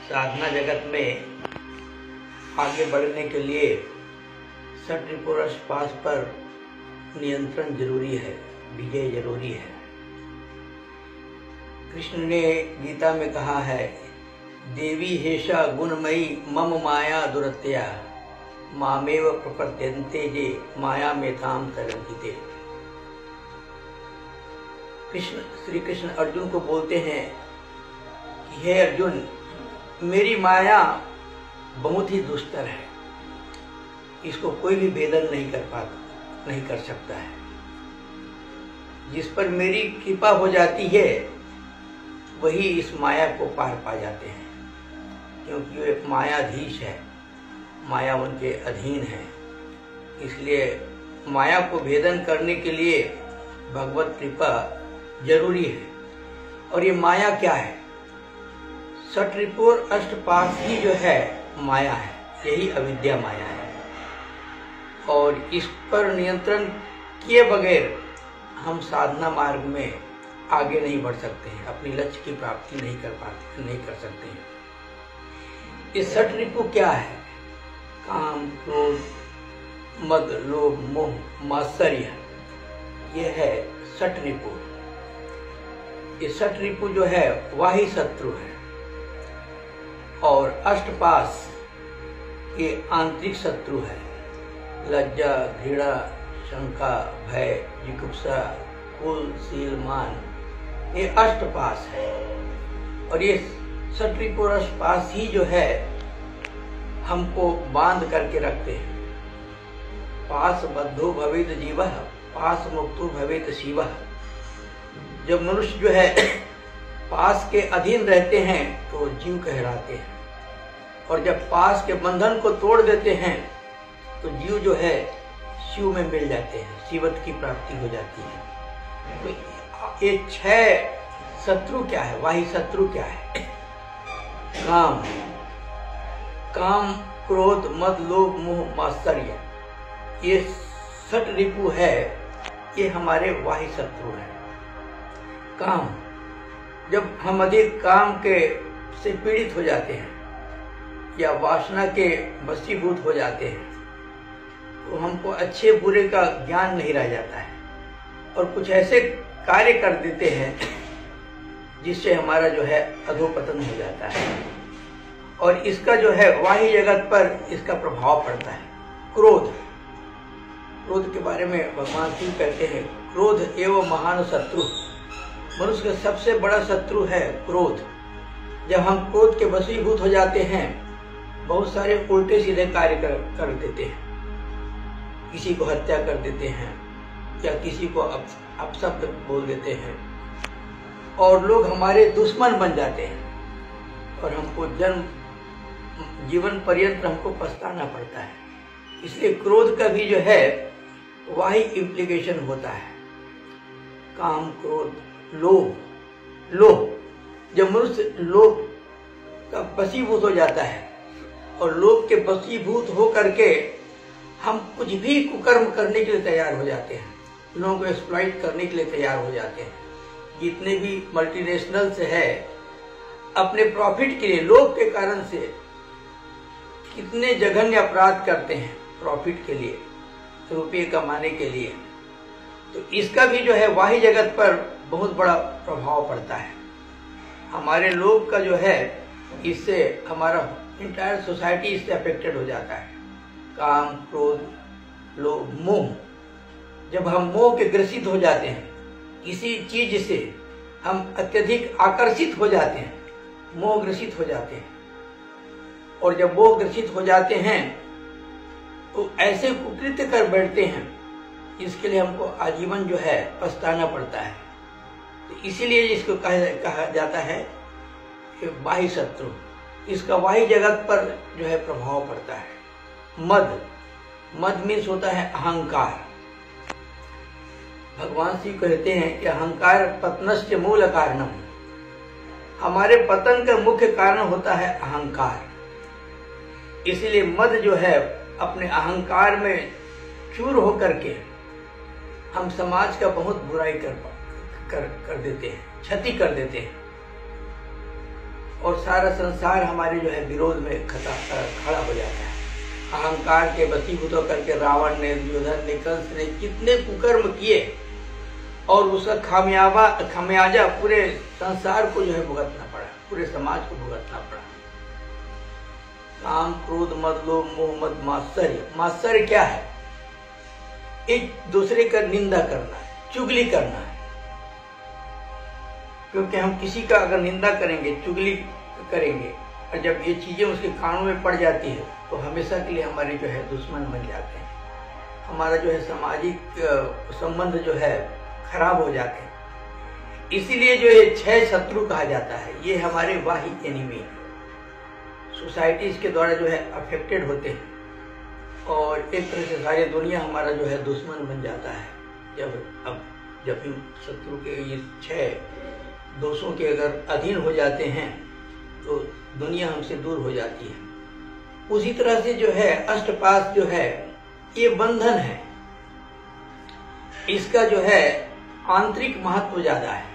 साधना जगत में आगे बढ़ने के लिए षट्रिपुरश पास पर नियंत्रण जरूरी है, विजय जरूरी है। कृष्ण ने गीता में कहा है, देवी हेषा गुणमयी मम माया दुरत्या मामेव प्रपद्यन्ते जे माया मेथाम तरन्ति। श्री कृष्ण अर्जुन को बोलते हैं कि हे अर्जुन, मेरी माया बहुत ही दुस्तर है, इसको कोई भी भेदन नहीं कर सकता है। जिस पर मेरी कृपा हो जाती है वही इस माया को पार पा जाते हैं, क्योंकि वे मायाधीश है, माया उनके अधीन है। इसलिए माया को भेदन करने के लिए भगवत कृपा जरूरी है। और ये माया क्या है? षट्रिपुर अष्टपाश ही जो है माया है, यही अविद्या माया है। और इस पर नियंत्रण किए बगैर हम साधना मार्ग में आगे नहीं बढ़ सकते हैं, अपनी लक्ष्य की प्राप्ति नहीं कर सकते हैं। ये षट्रिपु क्या है? काम, क्रोध, मद, लोभ, मोह, मात्सर्य, ये है षट्रिपु। ये षट्रिपु जो है वही शत्रु है। और अष्टपाश ये आंतरिक शत्रु है। लज्जा, घृणा, शंका, भय, जिगुप्सा, कुल, शील, मान, ये अष्टपाश है। और ये षट्रिपुर अष्टपाश ही जो है हमको बांध करके रखते हैं। पास बद्धो भवेत जीवः, पास मुक्तो भवेत शिवः। जब मनुष्य जो है पास के अधीन रहते हैं तो जीव कहलाते हैं, और जब पास के बंधन को तोड़ देते हैं तो जीव जो है शिव में मिल जाते हैं, शिवत्व की प्राप्ति हो जाती है। तो ये 6 शत्रु क्या है? वही शत्रु क्या है? काम, काम, क्रोध, मद, लोभ, मोह, मात्सर्य, ये षट्रिपु है, ये हमारे वाही शत्रु है। काम, जब हम अधिक काम के से पीड़ित हो जाते हैं या वासना के वशीभूत हो जाते हैं तो हमको अच्छे बुरे का ज्ञान नहीं रह जाता है, और कुछ ऐसे कार्य कर देते हैं जिससे हमारा जो है अधोपतन हो जाता है। और इसका जो है वाही जगत पर इसका प्रभाव पड़ता है। क्रोध, क्रोध के बारे में भगवान शिव कहते हैं, क्रोध एवं महान शत्रु। मनुष्य का सबसे बड़ा शत्रु है क्रोध। जब हम क्रोध के वशीभूत हो जाते हैं बहुत सारे उल्टे सीधे कार्य कर देते हैं। किसी को हत्या कर देते हैं या किसी को अपशब्द बोल देते हैं, और लोग हमारे दुश्मन बन जाते हैं और हमको जीवन पर्यंत हमको पछताना पड़ता है। इसलिए क्रोध का भी जो है वही इम्प्लीकेशन होता है। काम, क्रोध, लोभ, लोभ, जब मनुष्य लोभ का वशीभूत हो जाता है और लोभ के वशीभूत हो करके हम कुछ भी कुकर्म करने के लिए तैयार हो जाते हैं, लोगों को एक्सप्लॉइट करने के लिए तैयार हो जाते हैं। जितने भी मल्टीनेशनल्स है अपने प्रॉफिट के लिए, लोभ के कारण से कितने जघन्य अपराध करते हैं प्रॉफिट के लिए, रुपये कमाने के लिए। तो इसका भी जो है वाही जगत पर बहुत बड़ा प्रभाव पड़ता है। हमारे लोग का जो है इससे हमारा इंटायर सोसाइटी इससे अफेक्टेड हो जाता है। काम, क्रोध, लोभ, मोह, जब हम मोह के ग्रसित हो जाते हैं, किसी चीज से हम अत्यधिक आकर्षित हो जाते हैं, मोह ग्रसित हो जाते हैं, और जब मोह ग्रसित हो जाते हैं तो ऐसे कुकृत्य कर बैठते हैं इसके लिए हमको आजीवन जो है पछताना पड़ता है। तो इसीलिए इसको कहा जाता है कि बाह्य शत्रु। इसका वाही जगत पर जो है प्रभाव पड़ता है। मद, मद मीन्स होता है अहंकार। भगवान शिव कहते हैं कि अहंकार पतनस्य मूल कारणम। हमारे पतन का मुख्य कारण होता है अहंकार। इसीलिए मद जो है अपने अहंकार में चूर होकर के हम समाज का बहुत बुराई कर देते हैं, क्षति कर देते हैं। और सारा संसार हमारे जो है विरोध में खड़ा हो जाता है। अहंकार के वशीभूत होकर के रावण ने, दुर्योधन ने, कंस ने कितने कुकर्म किए और उसका खामियाजा पूरे संसार को जो है भुगतना पड़ा, पूरे समाज को भुगतना पड़ा। काम, क्रोध, मद, लोभ, मोह, मद, मात्सर्य। मात्सर्य क्या है? एक दूसरे का निंदा करना है, चुगली करना है। क्योंकि हम किसी का अगर निंदा करेंगे, चुगली करेंगे और जब ये चीजें उसके कानों में पड़ जाती है तो हमेशा के लिए हमारे जो है दुश्मन बन जाते हैं। हमारा जो है सामाजिक संबंध जो है खराब हो जाते हैं। इसीलिए जो ये 6 शत्रु कहा जाता है, ये हमारे बाह्य एनिमी सोसाइटी इसके द्वारा जो है अफेक्टेड होते हैं और एक तरह से सारी दुनिया हमारा जो है दुश्मन बन जाता है। जब हम शत्रु के ये 6 दोषों के अगर अधीन हो जाते हैं तो दुनिया हमसे दूर हो जाती है। उसी तरह से जो है अष्टपाश जो है ये बंधन है, इसका जो है आंतरिक महत्व ज्यादा है।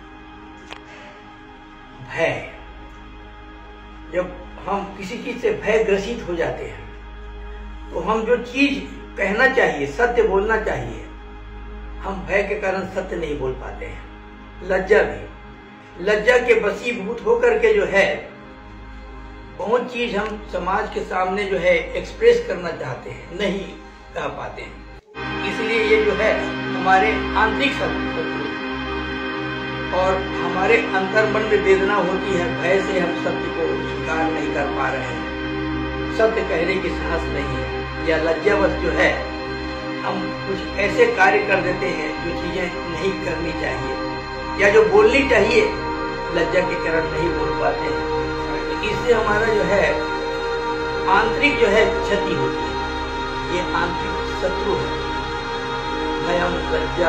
भय, जब हम किसी चीज से भय ग्रसित हो जाते हैं तो हम जो चीज कहना चाहिए, सत्य बोलना चाहिए, हम भय के कारण सत्य नहीं बोल पाते हैं। लज्जा भी, लज्जा के वशीभूत होकर के जो है बहुत चीज हम समाज के सामने जो है एक्सप्रेस करना चाहते हैं, नहीं कह पाते हैं। इसलिए ये जो है हमारे आंतरिक शत्रु और हमारे अंतर्मन में वेदना होती है। भय से हम सत्य को स्वीकार नहीं कर पा रहे हैं, सत्य कहने की साहस नहीं है, या लज्जावश जो है हम कुछ ऐसे कार्य कर देते हैं जो चीजें नहीं करनी चाहिए या जो बोलनी चाहिए, लज्जा के कारण नहीं बोल पाते हैं। इससे हमारा जो है आंतरिक जो है क्षति होती है। ये आंतरिक शत्रु है, भयम, लज्जा,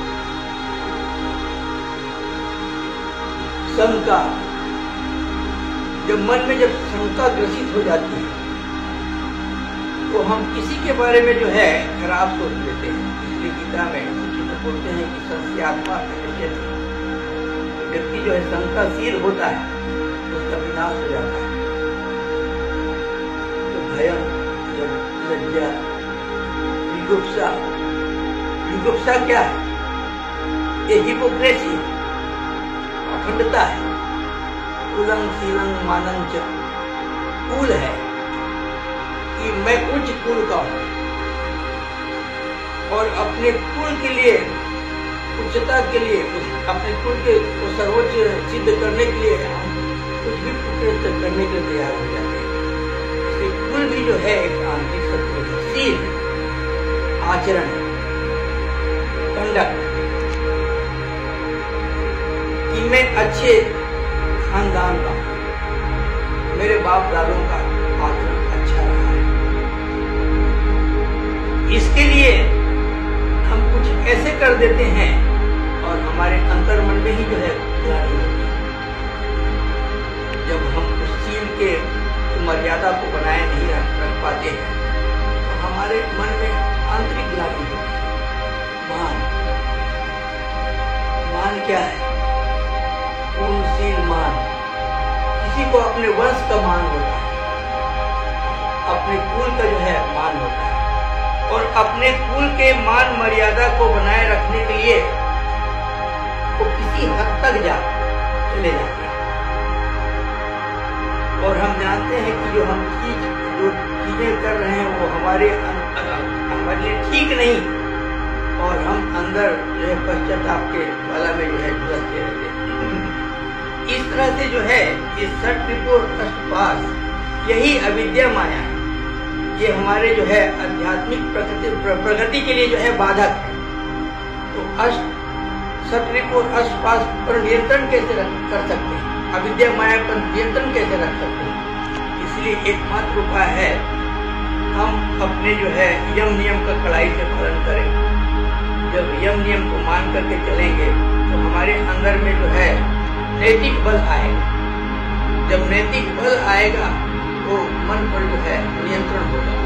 शंका। जब मन में जब शंका ग्रसित हो जाती है तो हम किसी के बारे में जो है खराब सोच लेते हैं। इसलिए गीता में बोलते हैं कि संशयात्मा व्यक्ति जो है शंकाशील होता है उसका विनाश हो जाता है। तो भयम, लज्जा, विगुप्सा। विगुप्सा क्या है? ये हिपोक्रेसी है, अखंडता है। कुलं शीलं मानं च, कुल है कि मैं उच्च कुल का हूं और अपने कुल के लिए, उच्चता के लिए, अपने कुल के सर्वोच्च सिद्ध करने के लिए हम कुछ भी कुकृत्य करने के लिए तैयार हो जाते हैं। इसलिए कुल भी जो है एक आंतरिक शत्रु है। शील, आचरण, कंडक्ट, कि मैं अच्छे खानदान का, मेरे बाप दादों का आचरण अच्छा रहा है, इसके लिए हम कुछ ऐसे कर देते हैं और हमारे अंतर्मन में ही जो है ग्लानि होती है। जब हम उस शील के मर्यादा को बनाए नहीं रख पाते हैं तो हमारे मन में आंतरिक ग्लानि होती है। मान, मान क्या है? पूर्णशील मान। किसी को अपने वंश का मान होता है, अपने कुल का जो है मान होता है और अपने कुल के मान मर्यादा को बनाए रखने के लिए वो किसी हद तक चले जाते हैं। और हम जानते हैं कि जो चीजें कर रहे हैं वो हमारे लिए ठीक नहीं और हम अंदर जो है पश्चाताप के वाला में जो है झुलसते रहते हैं। इस तरह से जो है ये षट्रिपुर अष्टपाश, यही अविद्या माया है। ये हमारे जो है आध्यात्मिक प्रगति के लिए जो है बाधक है। तो षट्रिपुर अष्टपाश पर नियंत्रण कैसे कर सकते हैं? अविद्या माया पर नियंत्रण कैसे रख सकते हैं? इसलिए एकमात्र उपाय है हम अपने जो है यम नियम का कड़ाई से पालन करें। जब यम नियम को मान करके चलेंगे तो हमारे अंदर में जो है नैतिक बल आएगा। जब नैतिक बल आएगा तो मन पर जो है नियंत्रण होगा।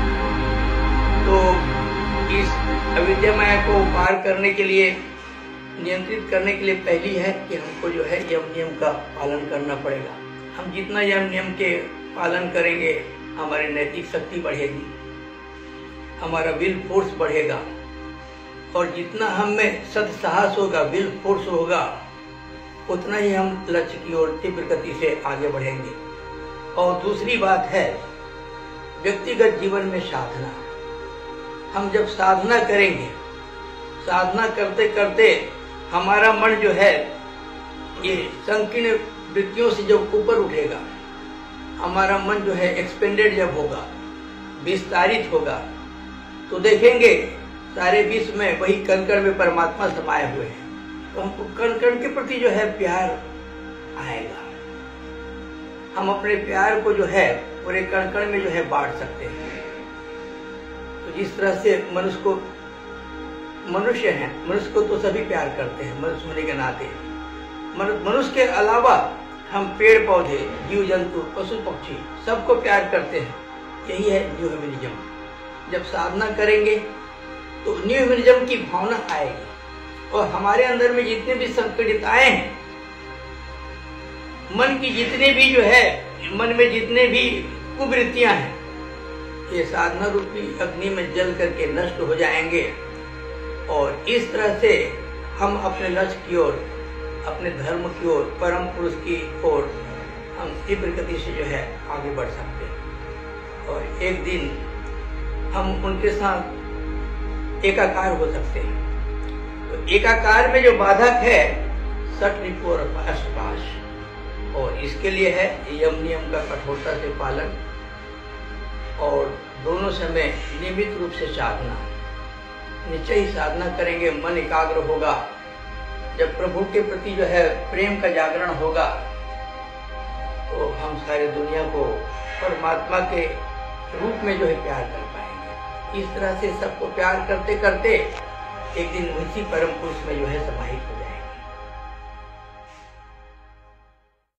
तो इस अविद्या माया को पार करने के लिए नियंत्रित करने के लिए पहली है कि हमको जो है यम नियम का पालन करना पड़ेगा। हम जितना यम नियम के पालन करेंगे हमारी नैतिक शक्ति बढ़ेगी, हमारा विल फोर्स बढ़ेगा, और जितना हम में सत्साहस होगा, विल फोर्स होगा, उतना ही हम लक्ष्य की ओर तीव्र गति से आगे बढ़ेंगे। और दूसरी बात है व्यक्तिगत जीवन में साधना। हम जब साधना करेंगे, साधना करते करते हमारा मन जो है ये संकीर्ण वृत्तियों से जब ऊपर उठेगा, हमारा मन जो है एक्सपेंडेड जब होगा, विस्तारित होगा, तो देखेंगे सारे विश्व में वही कण कण में परमात्मा समाये हुए हैं। तो हमको कण कण के प्रति जो है प्यार आएगा। हम अपने प्यार को जो है पूरे कण कण में जो है बांट सकते हैं। तो जिस तरह से मनुष्य हैं, मनुष्य को तो सभी प्यार करते हैं मनुष्य होने के नाते। मनुष्य के अलावा हम पेड़ पौधे, जीव जंतु, पशु पक्षी सबको प्यार करते हैं। यही है न्यू ह्यूमनिज्म। जब साधना करेंगे तो न्यू ह्यूमनिज्म की भावना आएगी और हमारे अंदर में जितने भी संकीर्णताएं हैं, मन की जितने भी जो है, मन में जितने भी कुवृत्तियां हैं, ये साधना रूपी अग्नि में जल करके नष्ट हो जाएंगे। और इस तरह से हम अपने लक्ष्य की ओर, अपने धर्म की ओर, परम पुरुष की ओर हम तीव्र गति से जो है आगे बढ़ सकते हैं। और एक दिन हम उनके साथ एकाकार हो सकते हैं। तो एकाकार में जो बाधक है सट रिपु और अष्टपाश, और इसके लिए है यम नियम का कठोरता से पालन और दोनों समय नियमित रूप से साधना। निश्चय ही साधना करेंगे, मन एकाग्र होगा। जब प्रभु के प्रति जो है प्रेम का जागरण होगा तो हम सारी दुनिया को परमात्मा के रूप में जो है प्यार कर पाएंगे। इस तरह से सबको प्यार करते करते एक दिन उसी परम पुरुष में जो है समाहित